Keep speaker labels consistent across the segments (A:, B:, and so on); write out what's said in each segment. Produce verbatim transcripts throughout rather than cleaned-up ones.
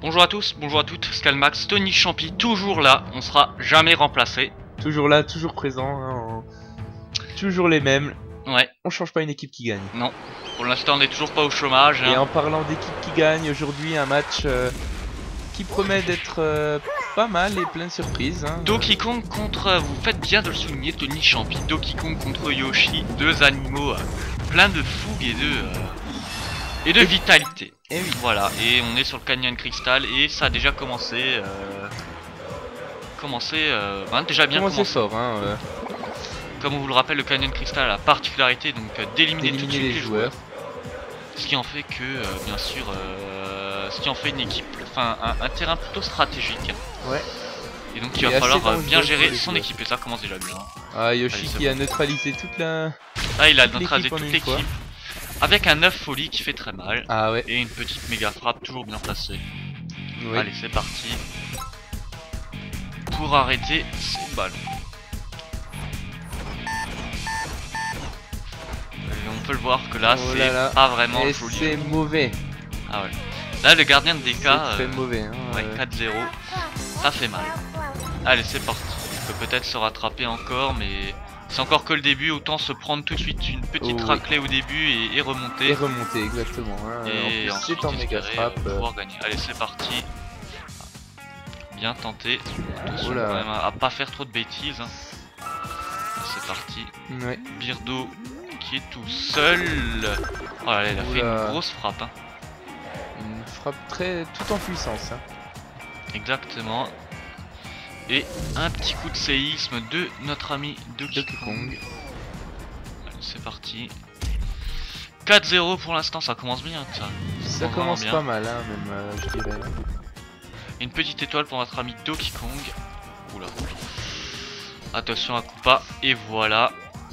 A: Bonjour à tous, bonjour à toutes, Scalmax, Tony Champy, toujours là, on sera jamais remplacé.
B: Toujours là, toujours présent, hein, en... toujours les mêmes.
A: Ouais.
B: On change pas une équipe qui gagne.
A: Non, pour l'instant on n'est toujours pas au chômage.
B: Et
A: hein.
B: en parlant d'équipe qui gagne, aujourd'hui un match euh, qui promet d'être euh, pas mal et plein de surprises. Hein.
A: Donkey Kong contre, vous faites bien de le souligner, Tony Champy, Donkey Kong contre Yoshi, deux animaux euh, pleins de fougue et de... Euh... Et de vitalité.
B: Et oui.
A: Voilà, et on est sur le Canyon Crystal et ça a déjà commencé. Euh... Commencé. Euh... Ben, déjà bien
B: commencé.
A: commencé.
B: fort, hein. Euh...
A: Comme on vous le rappelle, le Canyon Crystal a la particularité donc euh, d'éliminer tout de suite
B: les,
A: les
B: joueurs.
A: joueurs. Ce qui en fait que, euh, bien sûr, euh... ce qui en fait une équipe, enfin un, un terrain plutôt stratégique.
B: Ouais.
A: Et donc il va falloir euh, bien gérer son équipe et ça commence déjà bien.
B: Ah, Yoshi
A: Allez,
B: qui
A: bon.
B: a neutralisé toute la.
A: Ah, il a neutralisé toute l'équipe.
B: Fois.
A: Avec un œuf folie qui fait très mal.
B: Ah ouais.
A: Et une petite méga frappe toujours bien placée.
B: Oui.
A: Allez, c'est parti. Pour arrêter ces ballons. Et on peut le voir que là,
B: oh
A: c'est
B: là
A: pas vraiment
B: et
A: joli.
B: c'est mauvais.
A: Ah ouais. Là, le gardien de D K.
B: C'est très
A: euh,
B: mauvais. Hein,
A: ouais,
B: euh...
A: quatre zéro. Ça fait mal. Allez, c'est parti. On peut peut-être se rattraper encore, mais. C'est encore que le début, autant se prendre tout de suite une petite
B: oh,
A: raclée
B: oui.
A: au début et, et remonter.
B: Et remonter, exactement. Hein.
A: Et
B: en plus, c'est en méga frappe.
A: Euh, pouvoir gagner. Allez, c'est parti. Bien tenté. Attention
B: oh là.
A: quand même à, à pas faire trop de bêtises. Hein. C'est parti.
B: Ouais.
A: Birdo qui est tout seul. Oh là là, il a fait une grosse frappe. Hein.
B: Une frappe très tout en puissance. Hein.
A: Exactement. Et un petit coup de séisme de notre ami Donkey Kong. C'est parti. quatre zéro pour l'instant, ça commence bien. Ça,
B: ça, ça commence bien. Pas mal, hein, même, euh, je dirais.
A: Une petite étoile pour notre ami Donkey Kong. Oula. Attention à Koopa. Et voilà.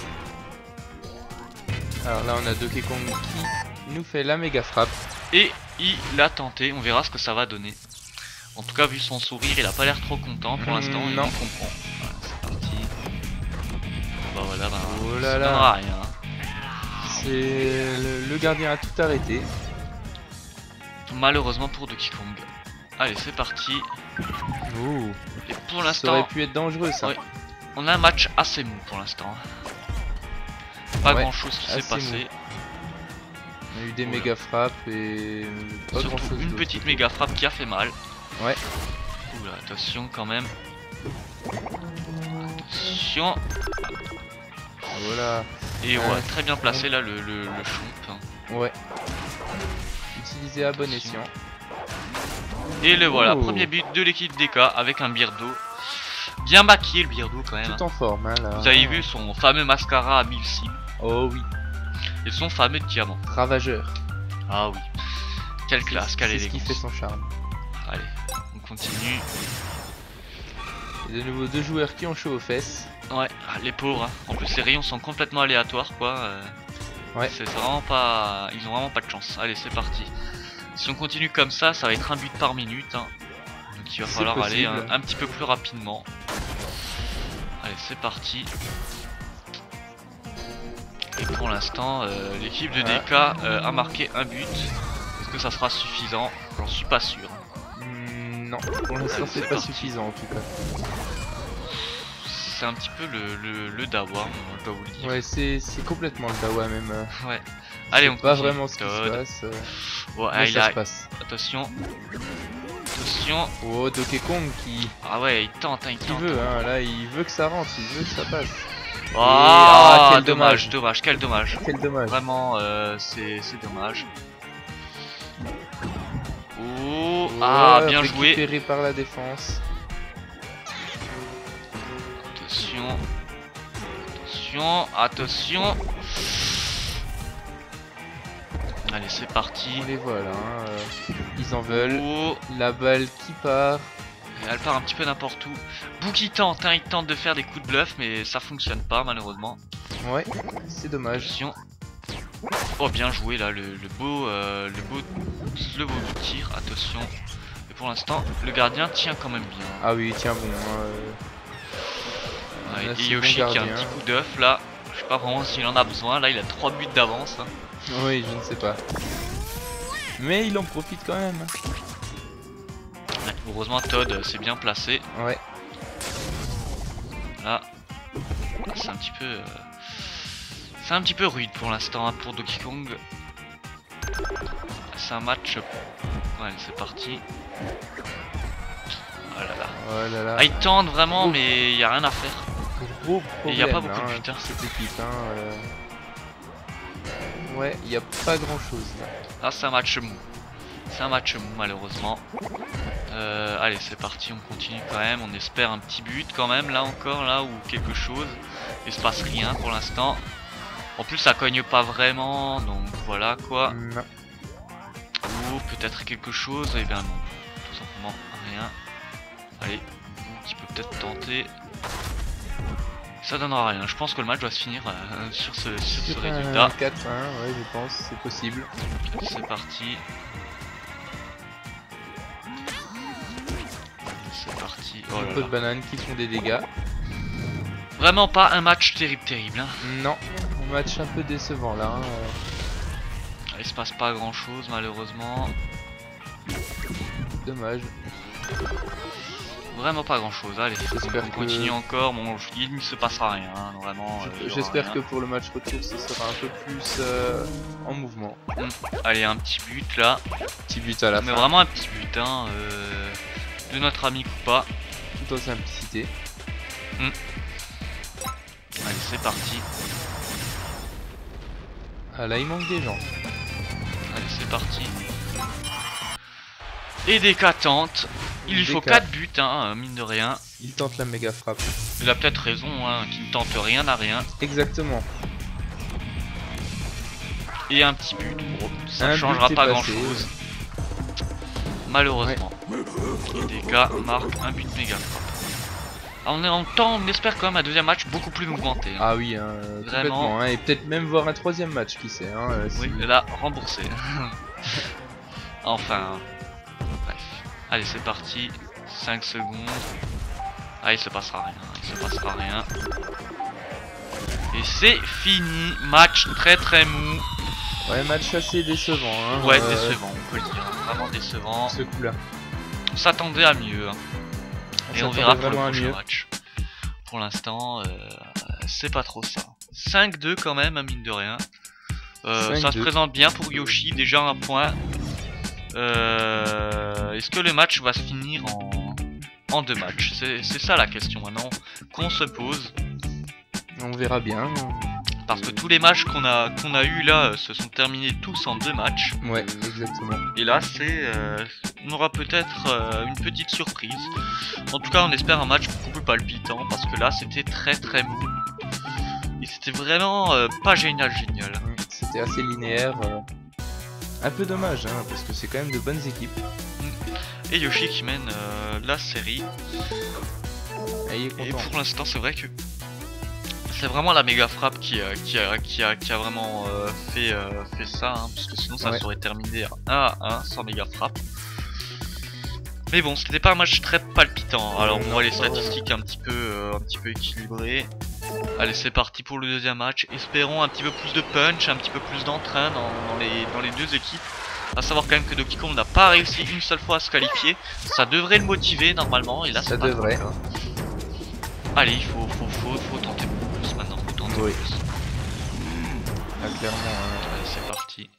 B: Alors là, on a Donkey Kong qui nous fait la méga frappe.
A: Et il a tenté. On verra ce que ça va donner. En tout cas, vu son sourire, il a pas l'air trop content pour l'instant.
B: Mmh,
A: il
B: non.
A: en comprend. Voilà, c'est parti. Bah voilà, bah,
B: oh là
A: ça
B: là.
A: donnera rien.
B: C'est le, le gardien a tout arrêté.
A: Malheureusement pour Donkey Kong. Allez, c'est parti.
B: Oh.
A: Et pour l'instant,
B: ça aurait pu être dangereux ça.
A: Ouais, on a un match assez mou pour l'instant. Pas
B: ouais,
A: grand chose qui s'est passé.
B: Mou. On a eu des oh méga frappes et pas
A: surtout
B: grand chose
A: une petite méga frappe qui a fait mal.
B: Ouais.
A: Oula, attention quand même. Attention.
B: Voilà.
A: Et ouais,
B: euh,
A: très bien placé là le, le, le chomp. Hein.
B: Ouais. Utilisé à bon escient.
A: Et le voilà,
B: oh.
A: premier but de l'équipe D K avec un Birdo. Bien maquillé le Birdo quand même.
B: Tout en forme, hein, là.
A: Vous avez vu son fameux mascara à mille cibles.
B: Oh oui.
A: Et son fameux diamant.
B: Ravageur.
A: Ah oui. Quelle classe, quelle élégance.
B: C'est ce qui fait son charme.
A: Allez, on continue.
B: Et de nouveau deux joueurs qui ont chaud aux fesses.
A: Ouais, les pauvres. Hein. En plus, les rayons sont complètement aléatoires, quoi. Euh,
B: ouais.
A: C'est vraiment pas. Ils ont vraiment pas de chance. Allez, c'est parti. Si on continue comme ça, ça va être un but par minute. Hein. Donc il va falloir
B: possible.
A: aller un, un petit peu plus rapidement. Allez, c'est parti. Et pour l'instant, euh, l'équipe de D K euh, a marqué un but. Est-ce que ça sera suffisant? J'en suis pas sûr.
B: Mmh, non, pour l'instant c'est pas parti. Suffisant en tout cas.
A: C'est un petit peu le, le, le dawa, on doit vous le dire.
B: Ouais, c'est complètement le dawa même.
A: Ouais. Allez, on
B: pas
A: continue.
B: vraiment ce qui se passe. Euh...
A: Ouais,
B: mais
A: ça
B: a...
A: se passe. Attention. Attention.
B: Oh, Donkey Kong qui.
A: Ah ouais, il tente, hein, il
B: qui
A: tente.
B: veut, hein, là il veut que ça rentre, il veut que ça passe.
A: Oh, ah, quel dommage,
B: dommage,
A: dommage, quel dommage.
B: Quel dommage.
A: Vraiment, euh, c'est dommage. Oh, ah, bien joué.
B: Récupéré par la défense.
A: Attention. Attention, attention. Allez, c'est parti.
B: On les voit là, hein, euh, ils en veulent.
A: Oh.
B: La balle qui part.
A: Et elle part un petit peu n'importe où. Bou qui tente, hein, il tente de faire des coups de bluff, mais ça fonctionne pas malheureusement.
B: Ouais, c'est dommage.
A: Attention. Oh, bien joué là, le, le beau, euh, le beau, le beau tir. Attention. Et pour l'instant, le gardien tient quand même bien.
B: Ah oui, il tient bon. Euh...
A: Ouais, et Yoshi bon qui a un petit coup d'œuf là. Je sais pas vraiment s'il en a besoin. Là, il a trois buts d'avance. Hein.
B: Oui, je ne sais pas. Mais il en profite quand même.
A: Ouais, heureusement Todd s'est bien placé.
B: Ouais.
A: Là, c'est un petit peu... Euh... C'est un petit peu rude pour l'instant hein, pour Donkey Kong. C'est un match... Ouais, c'est parti. Oh là là.
B: Oh là là.
A: Ah, ils tentent vraiment, mais il n'y a rien à faire.
B: Gros
A: Il n'y a pas
B: problème,
A: beaucoup de
B: hein,
A: buts. Hein.
B: pour cette équipe. Hein, euh... Ouais, il n'y a pas grand chose là.
A: Là, c'est un match mou. C'est un match mou, malheureusement. Euh, allez, c'est parti, on continue quand même. On espère un petit but quand même, là encore, là, ou quelque chose. Il se passe rien pour l'instant. En plus, ça cogne pas vraiment, donc voilà quoi.
B: Non.
A: Ou peut-être quelque chose, et eh bien non. Tout simplement rien. Allez, qui peut peut-être tenter. Ça donnera rien. Je pense que le match doit se finir euh, sur ce, sur ce résultat.
B: quatre un, ouais, je pense, c'est possible.
A: C'est parti. C'est parti. Oh
B: Un
A: là
B: peu
A: là.
B: de bananes qui font des dégâts.
A: Vraiment pas un match terrible, terrible. Hein.
B: Non, un match un peu décevant là. Hein. euh,
A: Il se passe pas grand chose malheureusement.
B: Dommage.
A: Vraiment pas grand chose. Allez,
B: J'espère
A: on
B: que-
A: continue encore. Bon, il ne se passera rien. Hein, vraiment. euh, il y aura
B: J'espère
A: rien.
B: que pour le match retour, ce sera un peu plus euh, en mouvement.
A: Hum. Allez, un petit but là.
B: Petit but à la
A: Mais
B: fin,
A: vraiment un petit but hein, euh, de notre ami Koopa.
B: tout en simplicité.
A: Allez, c'est parti.
B: Ah là, il manque des gens.
A: Allez, c'est parti. Et D K tente. Il lui faut
B: D K.
A: quatre buts, hein, mine de rien.
B: Il tente la méga frappe.
A: Il a peut-être raison, hein, qu'il ne tente rien à rien.
B: Exactement.
A: Et un petit but. Bon, ça
B: Un
A: ne changera
B: but est
A: pas
B: passé.
A: grand chose. Malheureusement. Et D K marque un but méga frappe. Alors, on, est en temps, on espère quand même un deuxième match beaucoup plus mouvementé. Hein.
B: Ah oui, hein, complètement. Hein, et peut-être même voir un troisième match, qui sait. Hein, euh, si-
A: Oui, là, remboursé. Enfin. Bref. Allez, c'est parti. cinq secondes. Ah, il se passera rien. Il se passera rien. Et c'est fini. Match très très mou.
B: Ouais, match assez décevant. Hein,
A: Ouais,
B: euh,
A: décevant, on peut le dire. Vraiment décevant.
B: Ce coup-là.
A: On s'attendait à mieux. Hein. Et on
B: s'attendait
A: verra pour le
B: vraiment à
A: prochain
B: mieux.
A: match. Pour l'instant, euh, c'est pas trop ça. cinq deux quand même, mine de rien. Euh, ça se
B: cinq deux.
A: présente bien pour Yoshi, déjà un point. Euh, Est-ce que le match va se finir en, en deux matchs? C'est c'est ça la question maintenant qu'on se pose.
B: On verra bien.
A: Parce que tous les matchs qu'on a, qu'on a eu là euh, se sont terminés tous en deux matchs.
B: Ouais, exactement.
A: Et là, c'est, euh, on aura peut-être euh, une petite surprise. En tout cas, on espère un match beaucoup plus palpitant parce que là, c'était très très mou. Et c'était vraiment euh, pas génial, génial.
B: C'était assez linéaire. euh, Un peu dommage, hein, parce que c'est quand même de bonnes équipes.
A: Et Yoshi qui mène euh, la série.
B: Ah, il est
A: Et
B: content.
A: pour l'instant, c'est vrai que c'est vraiment la méga frappe qui a, qui a, qui a, qui a vraiment euh, fait, euh, fait ça, hein, parce que sinon ça
B: Ouais.
A: serait terminé à un à un sans méga frappe. Mais bon, c'était pas un match très palpitant. Alors on
B: Non,
A: voit les
B: pas vraiment.
A: statistiques un petit peu, euh, un petit peu équilibrées. Allez, c'est parti pour le deuxième match. Espérons un petit peu plus de punch, un petit peu plus d'entrain dans, dans, les, dans les deux équipes. À savoir quand même que Donkey Kong n'a pas réussi une seule fois à se qualifier. Ça devrait le motiver normalement. Et là,
B: Ça
A: c'est pas
B: devrait.
A: le cas. Allez, il faut, faut, faut, faut tenter plus maintenant. Faut tenter
B: Oui.
A: plus.
B: Ah, clairement. hein.
A: Allez, c'est parti.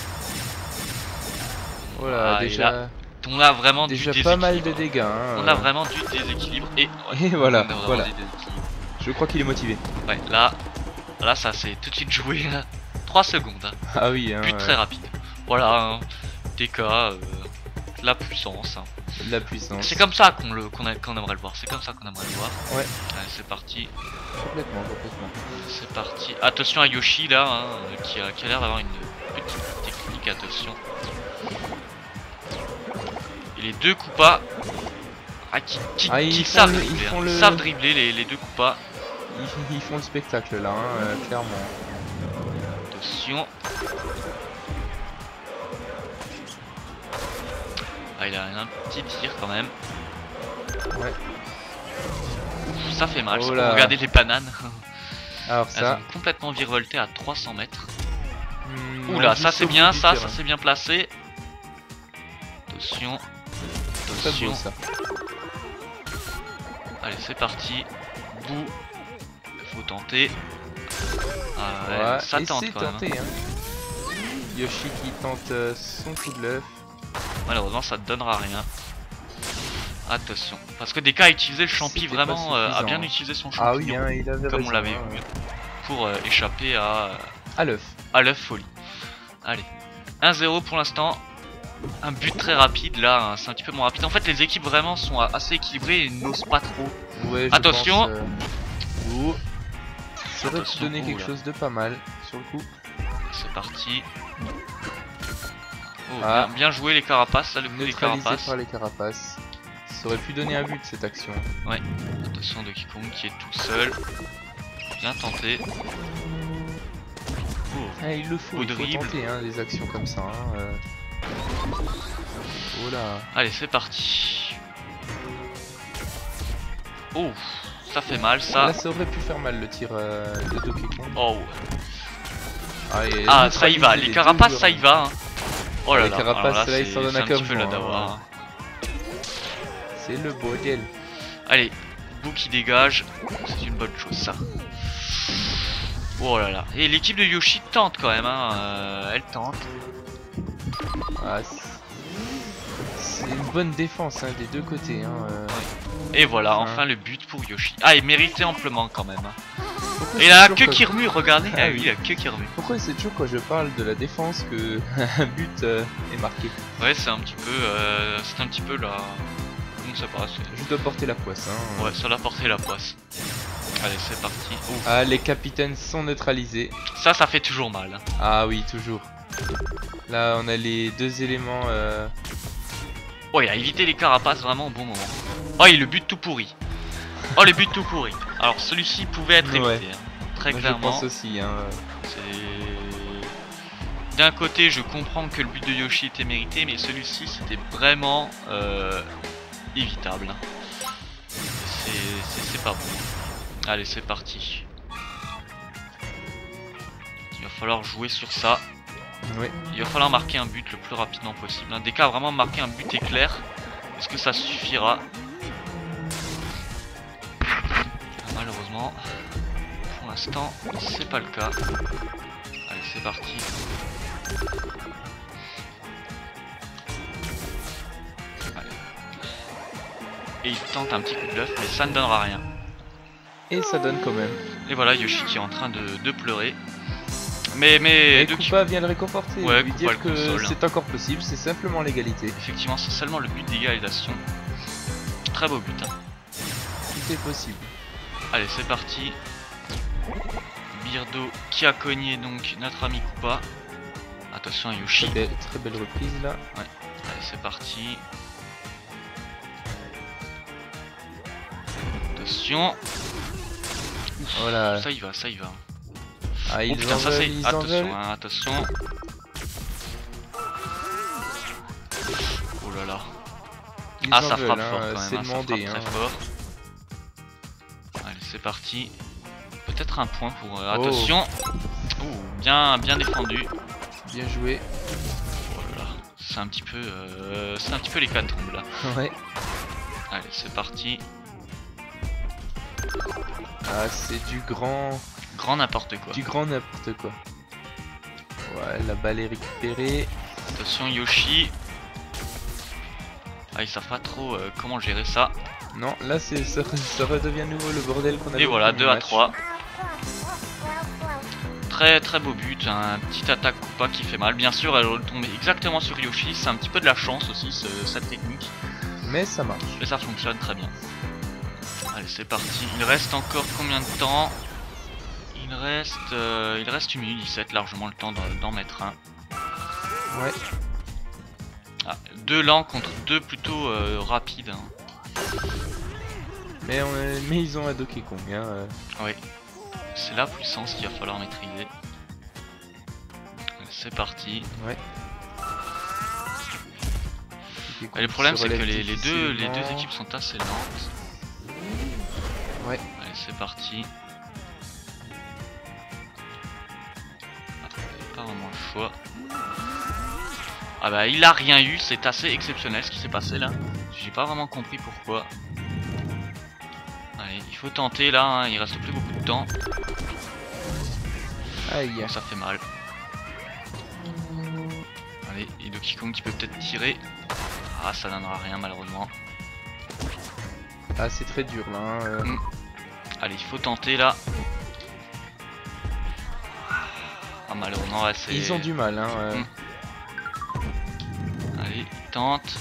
B: Voilà,
A: Ah, et
B: déjà,
A: là, On a vraiment
B: déjà
A: du
B: pas mal de
A: déséquilibre.
B: dégâts. Hein,
A: On a vraiment du déséquilibre et,
B: Et voilà,
A: on a vraiment
B: voilà.
A: des déséquilibres.
B: Je crois qu'il est motivé.
A: Ouais, là, là ça c'est tout de suite joué. trois secondes. Hein.
B: Ah oui, hein,
A: But
B: ouais.
A: très rapide. Voilà, hein. D K, euh, la puissance. Hein.
B: de la puissance.
A: C'est comme ça qu'on le qu'on a- qu'on aimerait le voir. C'est comme ça qu'on aimerait le voir.
B: Ouais.
A: Allez, c'est parti.
B: Complètement, complètement.
A: C'est parti. Attention à Yoshi là, hein, qui a, qui a l'air d'avoir une petite technique. Attention. Et les deux Koopas ah, qui, qui,
B: Ah,
A: qui
B: ils
A: savent
B: font le-
A: dribbler.
B: ils
A: hein.
B: font
A: Ils
B: le-
A: savent dribbler les, les deux Koopas.
B: Ils, ils font le spectacle là, hein, euh, clairement.
A: Attention. Ah, il a un petit tir quand même.
B: Ouais.
A: Ouf, ça fait mal.
B: Oh
A: c'est
B: là.
A: pour regarder les bananes.
B: Alors
A: Elles
B: ça.
A: ont complètement virevolté à trois cents mètres.
B: hmm,
A: Oula,
B: ouais,
A: ça
B: juste
A: c'est
B: au
A: bien,
B: bout du
A: ça,
B: terrain.
A: ça c'est bien placé. Attention.
B: Très beau ça.
A: Allez, c'est parti. Bouh. Faut tenter. Ah ouais,
B: Ouais,
A: ça
B: et
A: tente
B: c'est
A: quand
B: tenté,
A: même.
B: Hein. Yoshi qui tente euh, son coup de l'œuf.
A: Malheureusement, ça ne donnera rien. Attention. Parce que D K a utilisé le champi vraiment, euh, a bien utilisé son champignon.
B: Ah oui, hein, il avait
A: comme
B: raison,
A: on l'avait
B: hein,
A: vu.
B: ouais.
A: Pour euh, échapper à, euh,
B: à l'œuf.
A: à l'œuf folie. Allez. un zéro pour l'instant. Un but très rapide là, hein, c'est un petit peu moins rapide. En fait, les équipes vraiment sont assez équilibrées et n'osent pas trop.
B: Ouais, je
A: attention.
B: pense, euh... oh. Ça aurait pu donner
A: oh,
B: quelque
A: là.
B: chose de pas mal sur le coup.
A: C'est parti. Oh,
B: Ah.
A: bien, bien joué les carapaces, là le coup des
B: Neutralisé
A: carapaces.
B: par les carapaces. Ça aurait pu donner un but cette action.
A: Ouais. Attention de Kikong qui est tout seul. Bien tenté. Oh.
B: Ah, il le faut,
A: Au
B: il faut
A: dribble.
B: tenter hein, des actions comme ça. Hein, euh... Oh là.
A: Allez, c'est parti. Oh, ça fait mal ça.
B: Là, ça aurait pu faire mal le tir euh, de Donkey Kong.
A: Oh.
B: Ah, et
A: Ah, ça y va. Les carapaces,
B: deux
A: ça y va. Hein. Oh là
B: les
A: là.
B: carapaces,
A: alors là,
B: là, ils
A: c'est
B: s'en donnent
A: c'est
B: à
A: un
B: cœur
A: petit peu la
B: joie,
A: dawa.
B: hein. C'est le bordel.
A: Allez, Bou qui dégage. C'est une bonne chose ça. Oh là là. Et l'équipe de Yoshi tente quand même. Hein. Euh, elle tente.
B: Ah, c'est une bonne défense hein, des deux côtés. Hein, euh...
A: Et voilà,
B: enfin.
A: enfin le but pour Yoshi. Ah, il méritait amplement quand même. Hein.
B: Pourquoi
A: Et il a la
B: c'est
A: queue
B: toujours
A: qui
B: quand-
A: remue, regardez. Ah oui, la queue qui remue.
B: Pourquoi c'est toujours quand je parle de la défense que un but euh, est marqué?
A: Ouais, c'est un petit peu. Euh, c'est un petit peu la. Comment ça passe?
B: Je dois porter la poisse. Hein.
A: Ouais, ça l'a porté la poisse. Allez, c'est parti. Ouf.
B: Ah, les capitaines sont neutralisés.
A: Ça, ça fait toujours mal. Hein.
B: Ah oui, toujours. Là, on a les deux éléments. Euh...
A: Oh, il a évité les carapaces vraiment au bon moment. Oh, il le but tout pourri. Oh, les buts tout pourris. Alors, celui-ci pouvait être évité.
B: Ouais.
A: Hein. Très
B: Moi, je
A: clairement.
B: pense aussi. Hein.
A: C'est. D'un côté, je comprends que le but de Yoshi était mérité, mais celui-ci, c'était vraiment euh, évitable. Hein. C'est- C'est c'est pas bon. Allez, c'est parti. Il va falloir jouer sur ça.
B: Ouais.
A: Il va falloir marquer un but le plus rapidement possible. Un des cas vraiment marquer un but éclair. Est-ce que ça suffira? Malheureusement, pour l'instant, c'est pas le cas. Allez, c'est parti. Allez. Et il tente un petit coup de bluff, mais ça ne donnera rien.
B: Et ça donne quand même.
A: Et voilà, Yoshi qui est en train de, de pleurer. Mais, mais,
B: Et
A: de
B: Koopa vient le réconforter.
A: Ouais,
B: lui
A: Koopa
B: dire
A: le
B: que
A: console, hein.
B: c'est encore possible, c'est simplement l'égalité.
A: effectivement, c'est seulement le but d'égalisation. Très beau but. Hein.
B: Tout est possible.
A: Allez, c'est parti. Birdo qui a cogné donc notre ami Koopa. Attention à Yoshi.
B: Très belle, très belle reprise là.
A: Allez, c'est parti. Attention. Ouf,
B: Oh là.
A: ça y va, ça y va.
B: Ah,
A: Oh
B: ils
A: putain,
B: en
A: ça
B: veulent,
A: c'est.
B: ils en veulent.
A: Attention, hein, attention. Oh là là.
B: Ils
A: Ah,
B: en
A: ça
B: veulent,
A: frappe
B: hein,
A: fort quand
B: c'est
A: même. Hein, ça
B: demandé.
A: frappe
B: Hein.
A: très fort. Allez, c'est parti. Peut-être un point pour. euh,
B: Oh.
A: Attention. Oh, bien, bien défendu.
B: Bien joué.
A: Oh là là. C'est un petit peu. Euh, c'est un petit peu l'hécatombe là.
B: Ouais.
A: Allez, c'est parti.
B: Ah, c'est du grand,
A: Grand n'importe quoi.
B: du grand n'importe quoi. Ouais, la balle est récupérée.
A: Attention Yoshi. Ah, ils savent pas trop euh, comment gérer ça.
B: Non, là c'est ça, ça redevient nouveau le bordel qu'on a.
A: Et voilà, deux à trois. Très très beau but, un petit attaque Koopa qui fait mal. Bien sûr, elle tombe exactement sur Yoshi. C'est un petit peu de la chance aussi, ce, cette technique.
B: Mais ça marche.
A: Mais ça fonctionne très bien. Allez, c'est parti. Il reste encore combien de temps? Il reste euh, il reste une minute dix-sept, largement le temps d'en mettre un.
B: Ouais.
A: Ah, deux lents contre deux plutôt euh, rapides. Hein.
B: Mais, on, mais ils ont un Donkey Kong. Hein. euh.
A: Oui. C'est la puissance qu'il va falloir maîtriser. C'est parti.
B: Ouais.
A: Et le problème c'est que
B: relève
A: les, les deux, les deux
B: difficilement.
A: équipes sont assez lentes.
B: Ouais.
A: Allez, c'est parti. Ah, pas vraiment le choix. Ah bah il a rien eu, c'est assez exceptionnel ce qui s'est passé là. J'ai pas vraiment compris pourquoi. Allez, il faut tenter là, hein, il reste plus beaucoup de temps.
B: Aïe.
A: Bon, ça fait mal. Allez, et Donkey Kong qui peut peut-être tirer. Ah, ça donnera rien malheureusement.
B: Ah, c'est très dur là. Hein, euh...
A: mm. Allez, il faut tenter là. Ah, malheureusement, ouais, c'est.
B: Ils ont du mal, hein. Euh...
A: Mm. Allez, tente.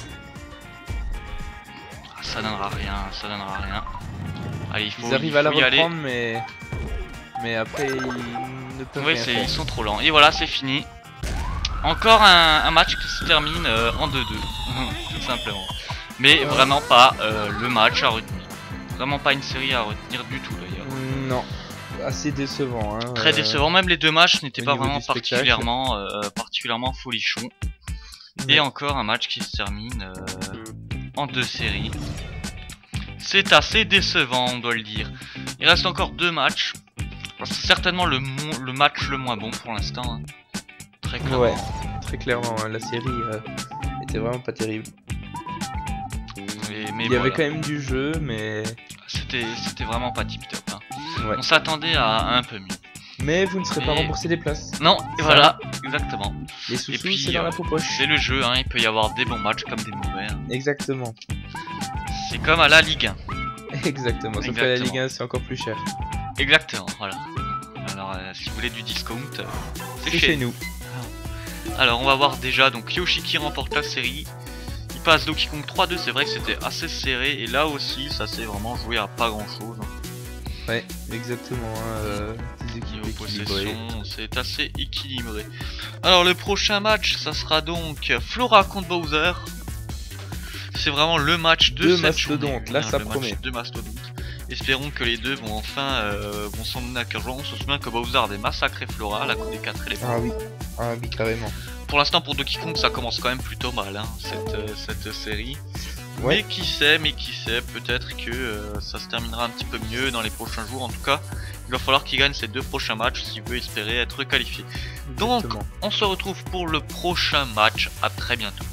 A: Ah, ça donnera rien, ça donnera rien. Allez, il faut.
B: Ils arrivent
A: il
B: à la
A: faut y
B: reprendre,
A: aller.
B: mais. Mais après, ils ne peuvent
A: Ouais,
B: rien
A: c'est,
B: faire.
A: ils sont trop lents. Et voilà, c'est fini. Encore un, un match qui se termine euh, en deux deux. Tout simplement. Mais
B: Ouais.
A: vraiment pas euh, le match à retenir. Vraiment pas une série à retenir du tout d'ailleurs.
B: Non, assez décevant. Hein,
A: Très
B: euh,
A: décevant, même les deux matchs n'étaient
B: au
A: pas
B: niveau
A: vraiment
B: du spectacle.
A: particulièrement, euh, particulièrement folichons.
B: Ouais.
A: Et encore un match qui se termine euh, en deux séries. C'est assez décevant, on doit le dire. Il reste encore deux matchs. C'est certainement le, mo- le match le moins bon pour l'instant. Hein. Très clairement.
B: Ouais, très clairement, hein, la série euh, était vraiment pas terrible.
A: Mais, mais
B: Il y avait
A: voilà.
B: quand même du jeu, mais...
A: C'était c'était vraiment pas tip top. Hein.
B: Ouais.
A: On s'attendait à, à un peu mieux.
B: Mais vous ne serez pas
A: Mais-
B: remboursé des places.
A: Non, et
B: Ça.
A: voilà, exactement.
B: Les
A: Et
B: sous-sous,
A: puis,
B: c'est dans
A: euh,
B: la poche.
A: C'est le jeu, hein. Il peut y avoir des bons matchs comme des mauvais. Hein.
B: Exactement.
A: C'est comme à la Ligue un.
B: Exactement, sauf qu'à la
A: Exactement.
B: Ligue un, c'est encore plus cher.
A: Exactement, voilà. Alors, euh, si vous voulez du discount, euh, c'est
B: C'est
A: chez,
B: chez nous.
A: Alors, on va voir déjà. Donc, Yoshi qui remporte la série. Il passe Donkey Kong trois deux. C'est vrai que c'était assez serré. Et là aussi, ça s'est vraiment joué à pas grand chose.
B: Ouais, exactement. Hein, euh, des
A: Niveau
B: équipes équilibrées.
A: possession, c'est assez équilibré. Alors, le prochain match, ça sera donc Flora contre Bowser. C'est vraiment le match de
B: Deux
A: cette journée.
B: mastodontes, là,
A: Hein,
B: ça
A: le match
B: promet.
A: de mastodontes. Espérons que les deux vont enfin euh, vont s'en donner à cœur joie. On se souvient que Bowser avait massacré Flora, la coup des quatre éléments.
B: Ah oui, ah oui, carrément.
A: Pour l'instant, pour Donkey Kong, ça commence quand même plutôt mal, hein, cette, euh, cette série.
B: Ouais.
A: Mais qui sait, mais qui sait, peut-être que euh, ça se terminera un petit peu mieux dans les prochains jours. En tout cas, il va falloir qu'il gagne ses deux prochains matchs s'il veut espérer être qualifié. Donc,
B: Exactement.
A: on se retrouve pour le prochain match. À très bientôt.